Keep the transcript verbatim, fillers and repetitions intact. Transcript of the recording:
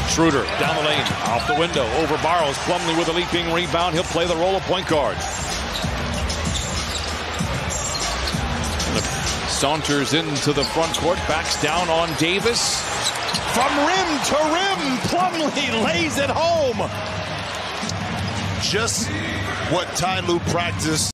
Schroeder down the lane, off the window, over Barrows. Plumlee with a leaping rebound. He'll play the role of point guard. Saunters into the front court, backs down on Davis. From rim to rim, Plumlee lays it home. Just what Ty Lue practiced.